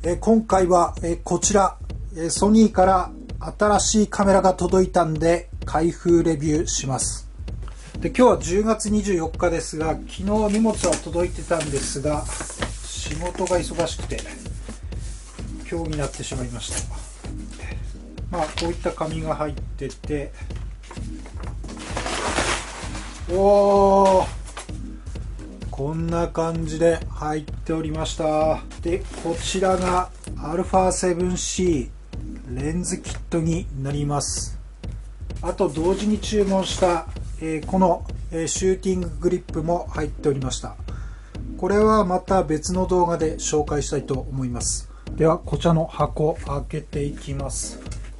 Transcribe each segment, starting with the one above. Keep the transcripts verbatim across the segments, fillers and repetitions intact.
え今回はえこちらえソニーから新しいカメラが届いたんで開封レビューします。で今日はじゅうがつにじゅうよっかですが、昨日荷物は届いてたんですが仕事が忙しくて今日になってしまいました。まあこういった紙が入ってて、おーこんな感じで入っておりました。でこちらが アルファセブンシー レンズキットになります。あと同時に注文した、えー、この、えー、シューティンググリップも入っておりました。これはまた別の動画で紹介したいと思います。ではこちらの箱開けていきます。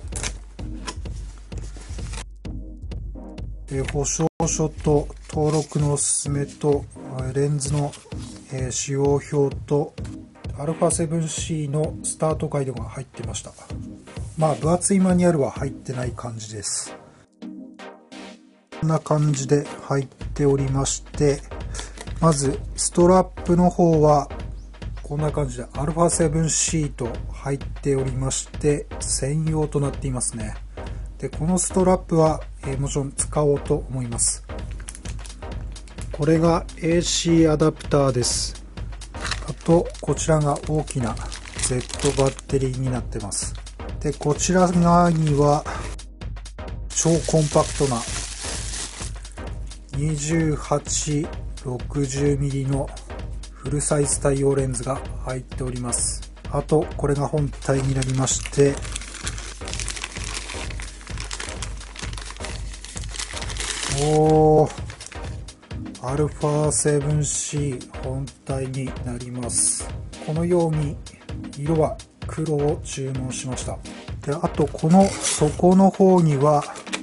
えー、保証書と登録のおすすめとレンズの、えー、使用表と アルファセブンシー のスタートガイドが入ってました。まあ分厚いマニュアルは入ってない感じです。こんな感じで入っておりまして、まずストラップの方はこんな感じで アルファセブンシー と入っておりまして専用となっていますね。でこのストラップは、えー、もちろん使おうと思います。これが エーシー アダプターです。あとこちらが大きな Z バッテリーになってます。でこちら側には超コンパクトな にじゅうはちろくじゅうミリ のフルサイズ対応レンズが入っております。あとこれが本体になりまして、おーアルファセブンシー 本体になります。このように色は黒を注文しました。であとこの底の方には、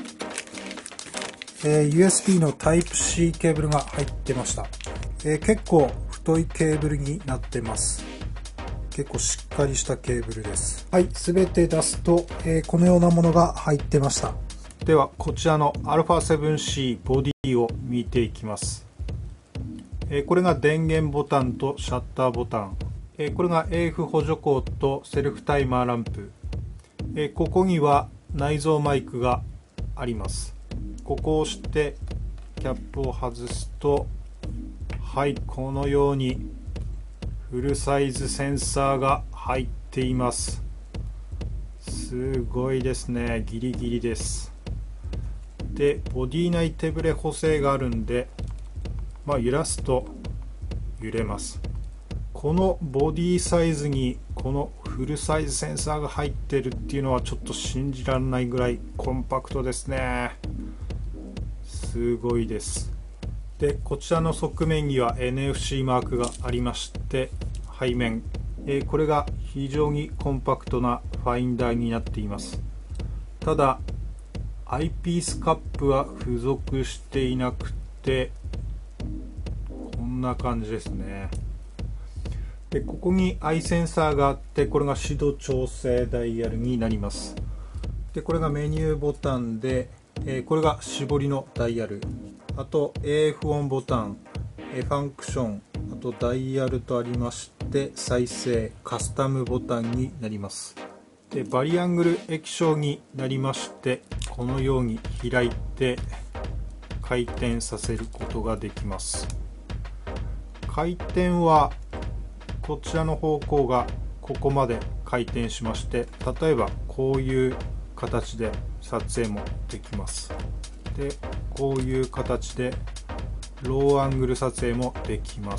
えー、ユーエスビー の タイプシー ケーブルが入ってました。えー、結構太いケーブルになってます。結構しっかりしたケーブルです。はい、すべて出すと、えー、このようなものが入ってました。ではこちらの アルファセブンシー ボディを見ていきます。これが電源ボタンとシャッターボタン、これが エーエフ 補助口とセルフタイマーランプ、ここには内蔵マイクがあります。ここを押してキャップを外すと、はい、このようにフルサイズセンサーが入っています。すごいですね、ギリギリです。でボディ内手ブレ補正があるんで、まあ、揺らすと揺れます。このボディサイズにこのフルサイズセンサーが入ってるっていうのはちょっと信じられないぐらいコンパクトですね。すごいです。でこちらの側面には エヌエフシー マークがありまして、背面、えー、これが非常にコンパクトなファインダーになっています。ただアイピースカップは付属していなくて、こんな感じですね。でここにアイセンサーがあって、これが指導調整ダイヤルになります。でこれがメニューボタンで、えー、これが絞りのダイヤル、あと エーエフ オンボタン、えー、ファンクション、あとダイヤルとありまして、再生カスタムボタンになります。でバリアングル液晶になりまして、このように開いて回転させることができます。回転はこちらの方向がここまで回転しまして、例えばこういう形で撮影もできます。でこういう形でローアングル撮影もできます。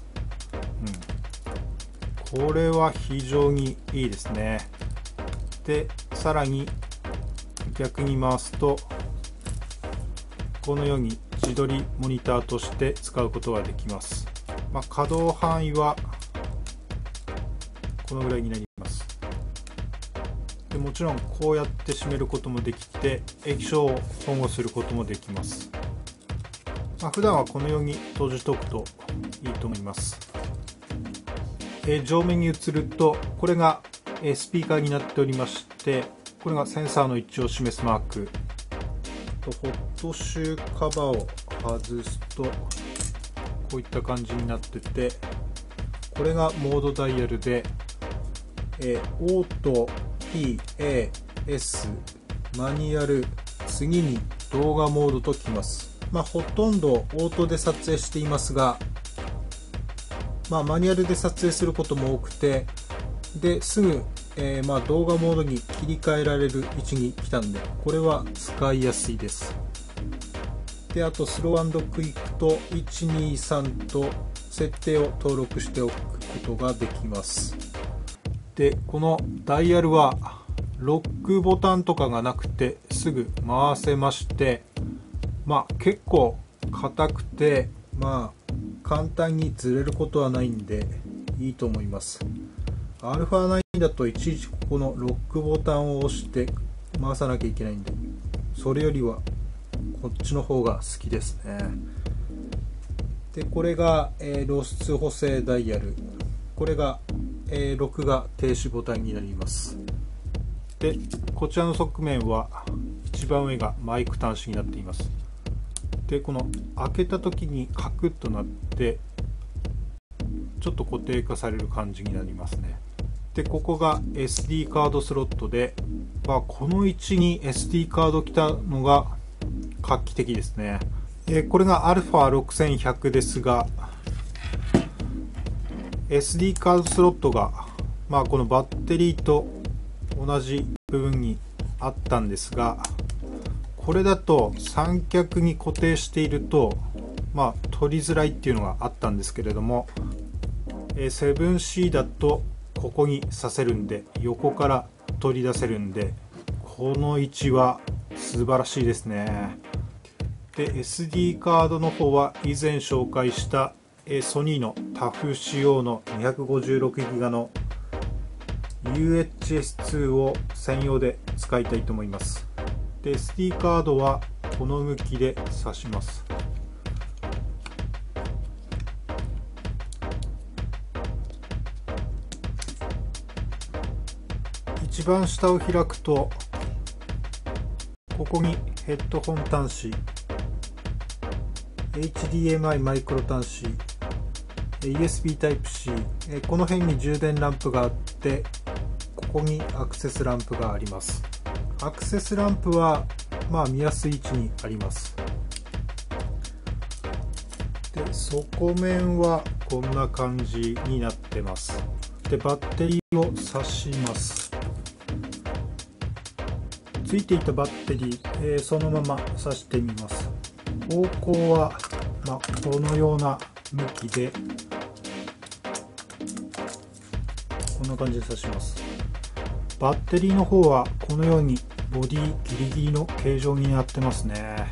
うん、これは非常にいいですね。でさらに逆に回すと、このように自撮りモニターとして使うことができます。まあ、可動範囲はこのぐらいになります。でもちろんこうやって閉めることもできて、液晶を保護することもできます。まあ、普段はこのように閉じておくといいと思います。え上面に映ると、これがスピーカーになっておりまして、これがセンサーの位置を示すマーク。ホットシューカバーを外すとこういった感じになってて、これがモードダイヤルで、 えー、オート P、A、S、マニュアル、次に動画モードときます。まあ、ほとんどオートで撮影していますが、まあ、マニュアルで撮影することも多くて、ですぐ、えー、まあ動画モードに切り替えられる位置に来たんで、これは使いやすいです。で、あとスロー&クイックといちにさんと設定を登録しておくことができます。で、このダイヤルはロックボタンとかがなくてすぐ回せまして、まあ結構硬くて、まあ簡単にずれることはないんでいいと思います。アルファナイン だといちいちここのロックボタンを押して回さなきゃいけないんで、それよりはこっちの方が好きですね。で、これが、えー、露出補正ダイヤル、これが、えー、録画停止ボタンになります。で、こちらの側面は一番上がマイク端子になっています。で、この開けた時にカクッとなってちょっと固定化される感じになりますね。で、ここが エスディー カードスロットで、まあ、この位置に エスディー カード来たのが画期的ですね。えー、これが アルファろくせんひゃく ですが、 エスディー カードスロットが、まあ、このバッテリーと同じ部分にあったんですが、これだと三脚に固定していると、まあ、取りづらいっていうのがあったんですけれども、セブンシー だとここに挿せるんで、横から取り出せるんで、この位置は素晴らしいですね。で、エスディー カードの方は以前紹介したソニーのタフ仕様の にひゃくごじゅうろくギガ の ユーエイチエスツー を専用で使いたいと思います。で、エスディー カードはこの向きで挿します。一番下を開くと、ここにヘッドホン端子、エイチディーエムアイ マイクロ端子、ユーエスビー タイプシー、この辺に充電ランプがあって、ここにアクセスランプがあります。アクセスランプはまあ見やすい位置にあります。で、底面はこんな感じになってます。で、バッテリーを挿します。ついていたバッテリー、えー、そのまま挿してみます。方向は、まあ、このような向きでこんな感じで挿します。バッテリーの方はこのようにボディギリギリの形状になってますね。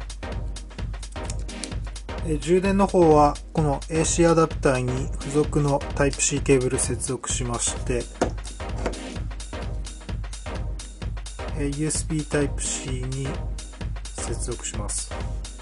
え充電の方はこの エーシー アダプターに付属の タイプシー ケーブル接続しまして、ユーエスビー タイプシー に接続します。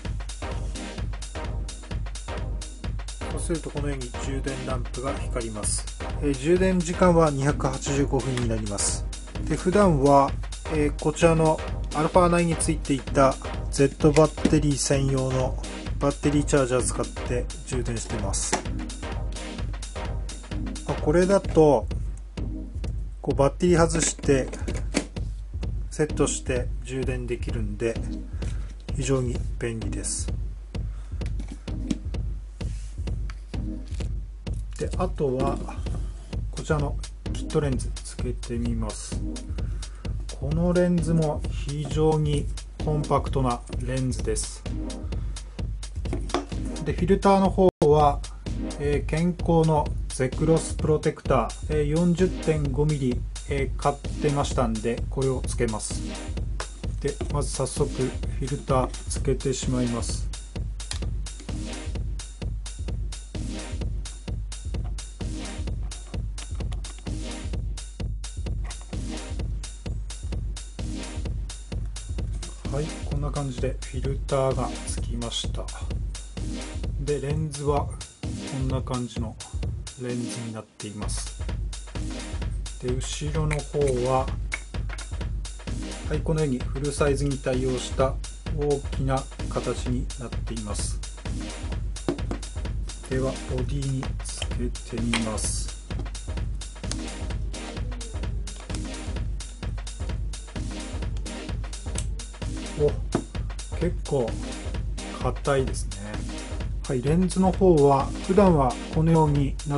そうするとこのように充電ランプが光ります。え充電時間はにひゃくはちじゅうごふんになります。で、普段は、えー、こちらの アルファナイン についていた Z バッテリー専用のバッテリーチャージャー使って充電しています。これだとこうバッテリー外してセットして充電できるんで非常に便利です。で、あとはこちらのキットレンズつけてみます。このレンズも非常にコンパクトなレンズです。で、フィルターの方は、えー、健康のゼクロスプロテクター、えー、よんじゅってんごミリ、えー、買ってましたんでこれをつけます。で、まず早速フィルターつけてしまいます。はい、こんな感じでフィルターがつきました。で、レンズはこんな感じのレンズになっています。で、後ろの方は、はい、このようにフルサイズに対応した大きな形になっています。ではボディにつけてみます。 お、結構硬いですね。はい、レンズの方は普段はこのようになって、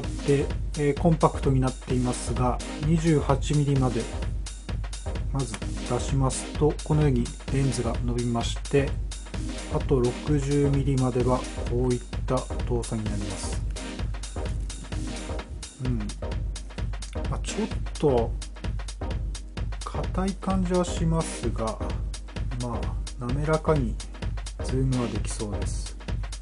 えー、コンパクトになっていますが、 にじゅうはちミリ までまず出しますと、このようにレンズが伸びまして、あと ろくじゅうミリ まではこういった動作になります。うん、まあ、ちょっと硬い感じはしますが、まあ滑らかにズームはできそうです。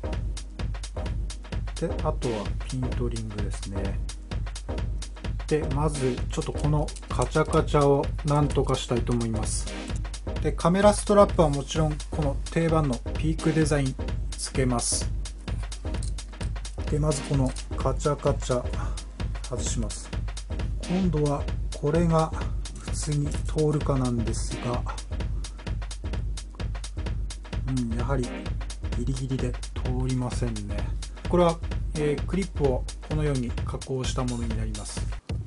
で、あとはピントリングですね。で、まずちょっとこのカチャカチャをなんとかしたいと思います。で、カメラストラップはもちろんこの定番のピークデザインつけます。で、まずこのカチャカチャ外します。今度はこれが普通に通るかなんですが、うん、やはりギリギリで通りませんね。これは、えー、クリップをこのように加工したものになります。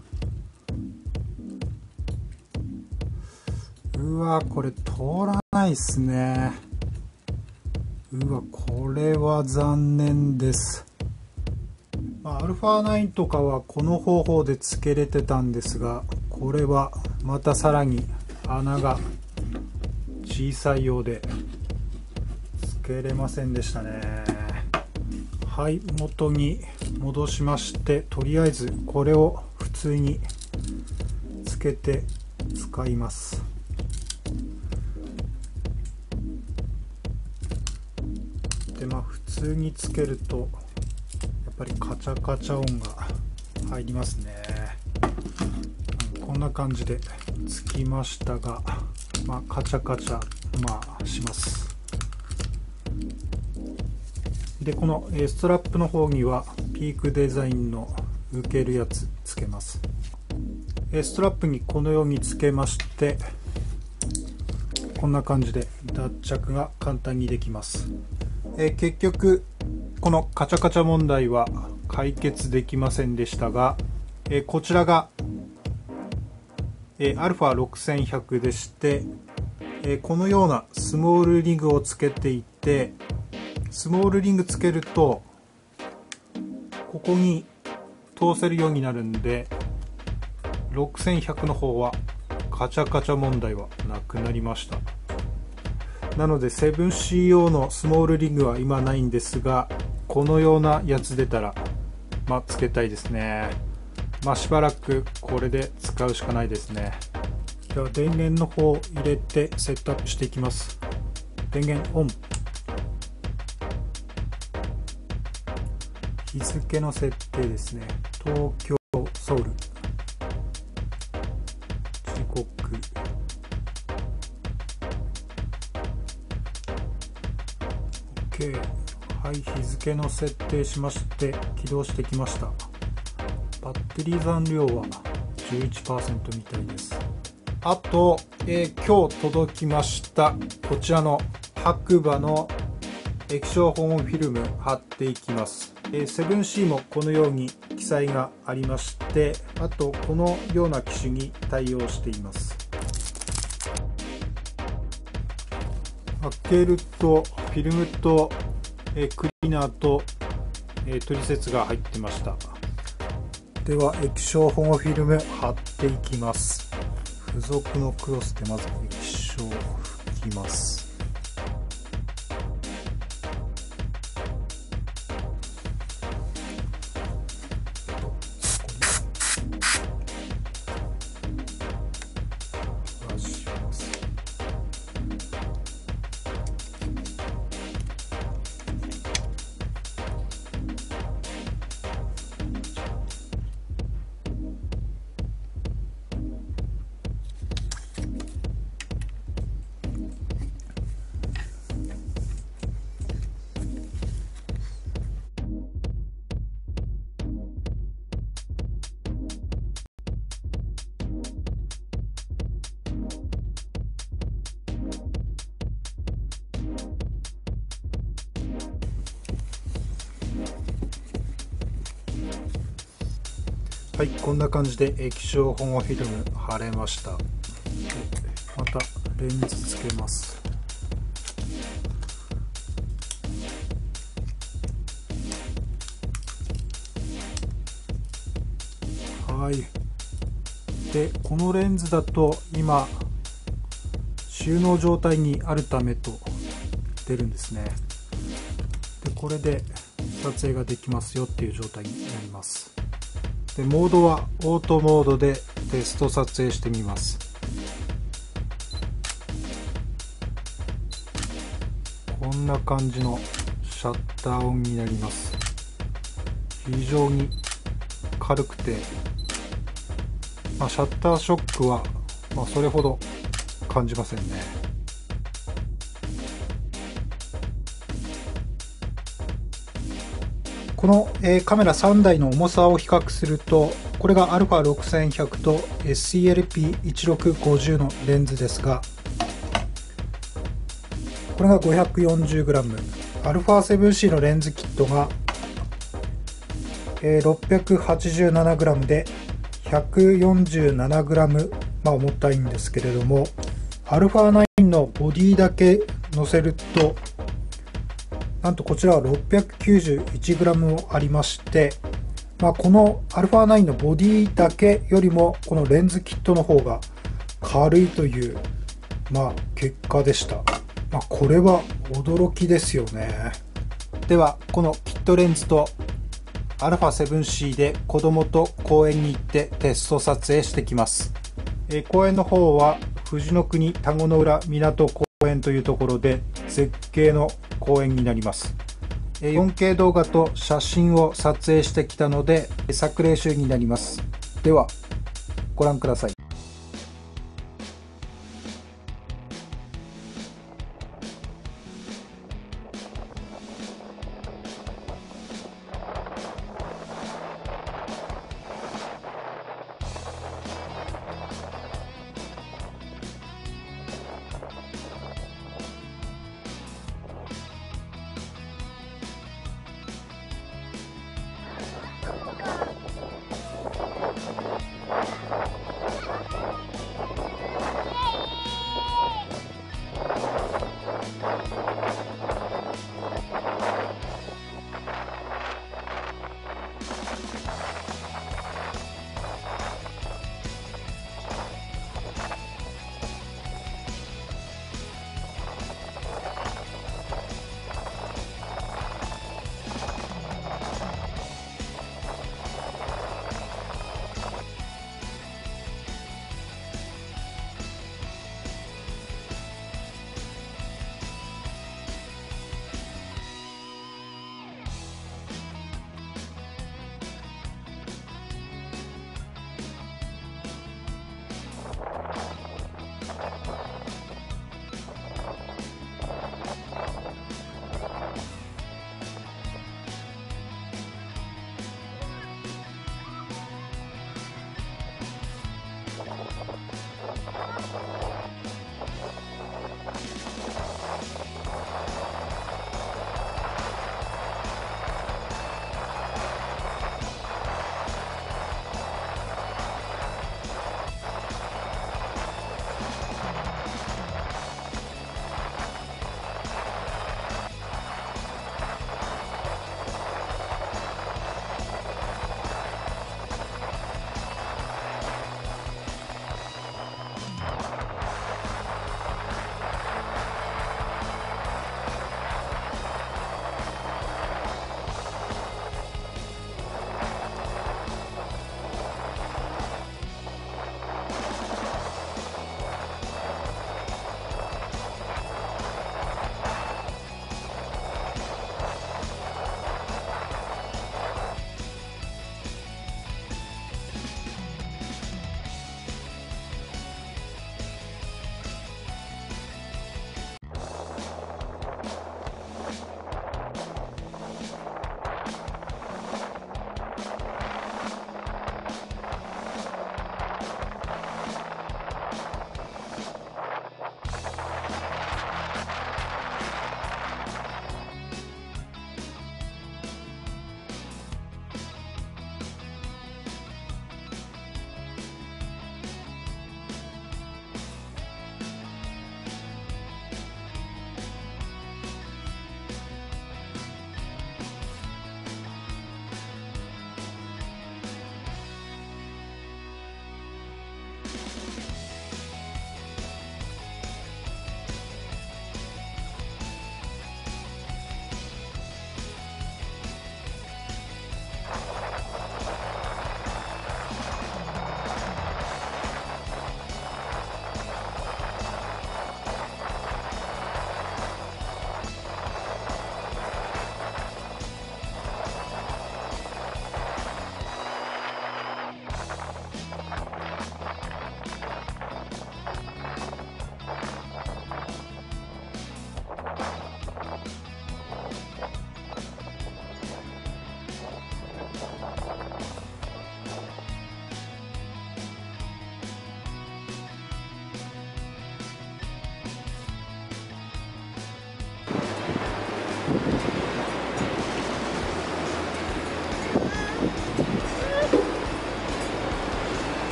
うわ、これ通らないっすね。うわ、これは残念です。まあ、アルファナインとかはこの方法でつけれてたんですが、これはまたさらに穴が小さいようでつけれませんでしたね。はい、元に戻しまして、とりあえずこれを普通につけて使います。で、まあ普通につけるとやっぱりカチャカチャ音が入りますね。こんな感じでつきましたが、まあカチャカチャまあします。で、このストラップの方にはピークデザインの受けるやつつけます。ストラップにこのようにつけまして、こんな感じで脱着が簡単にできます。え結局このカチャカチャ問題は解決できませんでしたが、えこちらがえ アルファろくせんひゃく でして、えこのようなスモールリングをつけていて、スモールリングつけるとここに通せるようになるんで、ろくせんひゃくの方はカチャカチャ問題はなくなりました。なので セブンシー 用のスモールリングは今ないんですが、このようなやつ出たらまあつけたいですね。まあしばらくこれで使うしかないですね。では電源の方を入れてセットアップしていきます。電源オン。日付の設定ですね。東京ソウル、時刻、OK。 はい、日付の設定しまして起動してきました。バッテリー残量は じゅういちパーセント みたいです。あと、えー、今日届きましたこちらの白馬の液晶保温フィルム貼っていきます。えー、セブンシー もこのように記載がありまして、あとこのような機種に対応しています。開けるとフィルムと、えー、クリーナーと、えー、取説が入ってました。では液晶保護フィルム貼っていきます。付属のクロスでまず液晶を拭きます。はい、こんな感じで液晶保護フィルム貼れました。でまたレンズつけます。 はい。でこのレンズだと今収納状態にあるためと出るんですね。でこれで撮影ができますよっていう状態になります。でモードはオートモードでテスト撮影してみます。こんな感じのシャッター音になります。非常に軽くて、まあ、シャッターショックは、まあ、それほど感じませんね。この、えー、カメラさんだいの重さを比較すると、これが アルファろくせんひゃく と エスイーエルピーいちろくごゼロ のレンズですが、これが ごひゃくよんじゅうグラム、アルファセブンシー のレンズキットが、えー、ろっぴゃくはちじゅうななグラム で ひゃくよんじゅうななグラム、まあ重たいんですけれども、アルファナインのボディだけ乗せると、なんとこちらは ろっぴゃくきゅうじゅういちグラム もありまして、まあ、この アルファナイン のボディだけよりもこのレンズキットの方が軽いという、まあ、結果でした。まあ、これは驚きですよね。ではこのキットレンズと アルファセブンシー で子供と公園に行ってテスト撮影してきます。えー、公園の方は藤の国田子の浦港公園というところで絶景の公園になります。 よんケー 動画と写真を撮影してきたので作例集になります。ではご覧ください。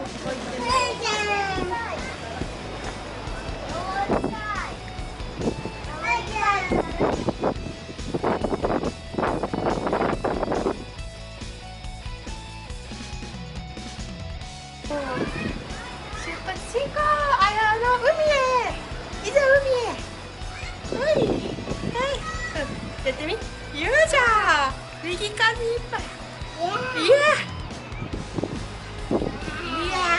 出発進行。あやの海へ。いざ海へ。はい。はい。やってみ。よいしょ。右風いっぱい。いや。いや。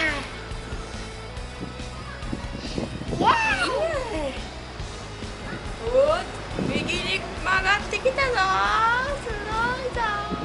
いや。おっ、右に曲がってきたぞ。すごいぞ。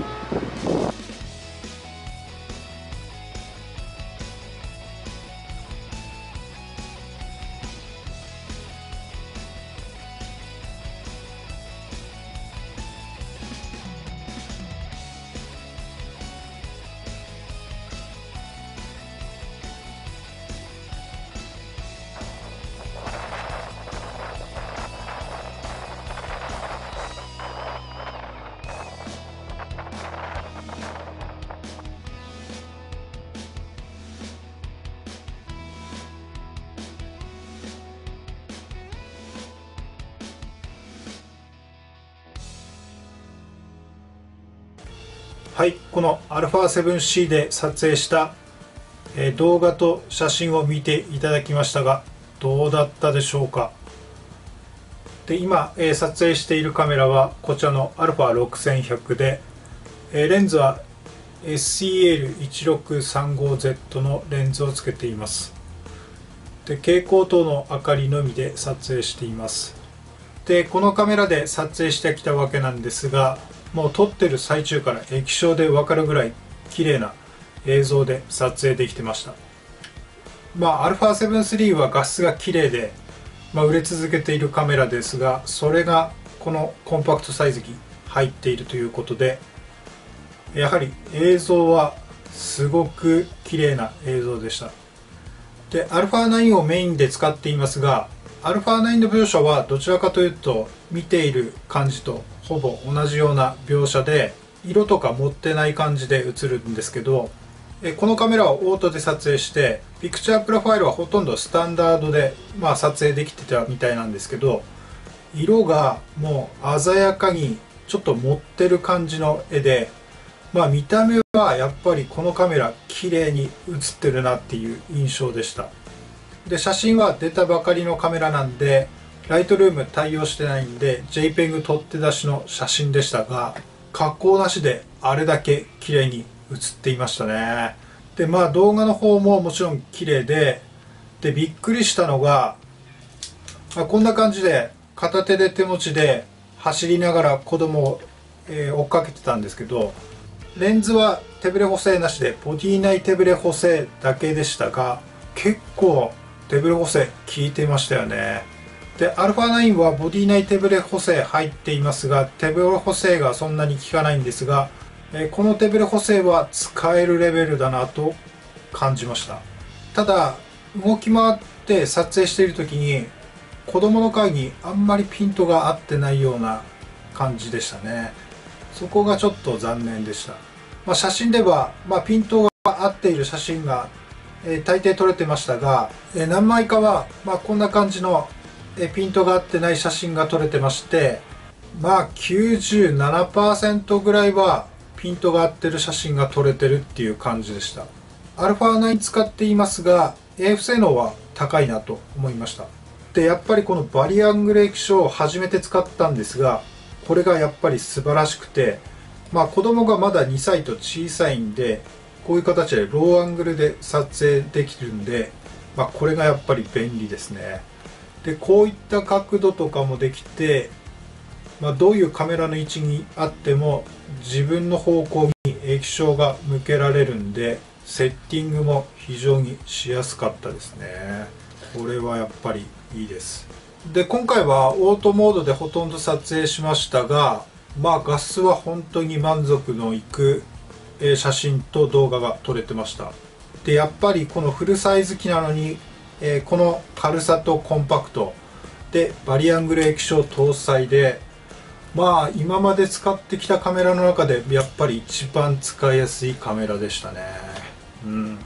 はい、この アルファセブンシー で撮影した、えー動画と写真を見ていただきましたが、どうだったでしょうか。で今、えー撮影しているカメラはこちらの アルファろくせんひゃく で、えーレンズは エスシーエルいちろくさんごゼット のレンズをつけています。で蛍光灯の明かりのみで撮影しています。でこのカメラで撮影してきたわけなんですが、もう撮ってる最中から液晶で分かるぐらい綺麗な映像で撮影できてました。まあ アルファセブンスリー は画質が綺麗で、まあ、売れ続けているカメラですが、それがこのコンパクトサイズ機入っているということで、やはり映像はすごく綺麗な映像でした。で アルファナイン をメインで使っていますが、アルファナイン の描写はどちらかというと見ている感じとほぼ同じような描写で、色とか持ってない感じで映るんですけど、このカメラはオートで撮影して、ピクチャープロファイルはほとんどスタンダードで、まあ、撮影できてたみたいなんですけど、色がもう鮮やかにちょっと持ってる感じの絵で、まあ、見た目はやっぱりこのカメラ綺麗に写ってるなっていう印象でした。で写真は出たばかりのカメラなんでライトルーム対応してないんで ジェイペグ 取って出しの写真でしたが、加工なしであれだけ綺麗に写っていましたね。でまあ動画の方ももちろん綺麗で、でびっくりしたのが、まあ、こんな感じで片手で手持ちで走りながら子供を、えー追っかけてたんですけど、レンズは手ブレ補正なしでボディ内手ブレ補正だけでしたが、結構手ブレ補正効いてましたよね。で アルファナイン はボディ内手ブレ補正入っていますが、手ブレ補正がそんなに効かないんですが、えーこの手ブレ補正は使えるレベルだなと感じました。ただ動き回って撮影している時に子供の顔にあんまりピントが合ってないような感じでしたね。そこがちょっと残念でした。まあ、写真では、まあ、ピントが合っている写真が、えー大抵撮れてましたが、えー何枚かは、まあ、こんな感じの、えーピントが合ってない写真が撮れてまして、まあ きゅうじゅうななパーセント ぐらいはピントが合ってる写真が撮れてるっていう感じでした。アルファナイン使っていますが エーエフ 性能は高いなと思いました。でやっぱりこのバリアングル液晶を初めて使ったんですが、これがやっぱり素晴らしくて、まあ子供がまだにさいと小さいんで、こういう形でローアングルで撮影できるんで、まあ、これがやっぱり便利ですね。でこういった角度とかもできて、まあ、どういうカメラの位置にあっても自分の方向に液晶が向けられるんで、セッティングも非常にしやすかったですね。これはやっぱりいいです。で今回はオートモードでほとんど撮影しましたが、まあ画質は本当に満足のいく写真と動画が撮れてました。でやっぱりこのフルサイズ機なのに、えーこの軽さとコンパクトでバリアングル液晶搭載で、まあ今まで使ってきたカメラの中でやっぱり一番使いやすいカメラでしたね。うん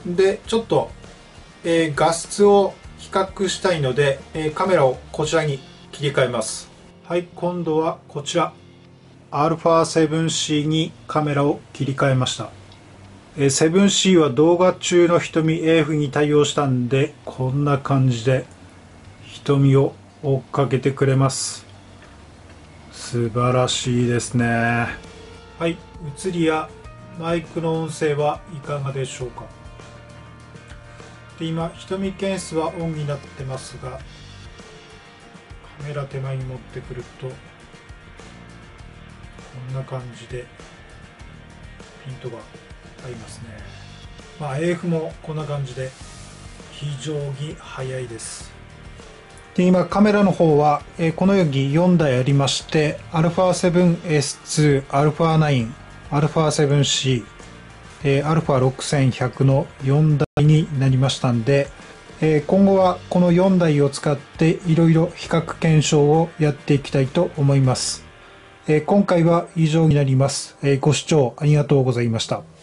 でちょっと、えー、画質を比較したいので、えー、カメラをこちらに切り替えます。はい、今度はこちら アルファセブンシー にカメラを切り替えました。えー、セブンシー は動画中の瞳 エーエフ に対応したんで、こんな感じで瞳を追っかけてくれます。素晴らしいですね。はい、映りやマイクの音声はいかがでしょうか。で今瞳検出はオンになってますが、カメラ手前に持ってくるとこんな感じでピントが合いますね。まあ エーエフ もこんな感じで非常に速いです。で今カメラの方は、えー、このようによんだいありまして、 アルファセブンエスツー、アルファナイン、アルファセブンシー、えー、アルファろくせんひゃくのよんだいになりましたんで、えー、今後はこのよんだいを使っていろいろ比較検証をやっていきたいと思います。えー、今回は以上になります。えー、ご視聴ありがとうございました。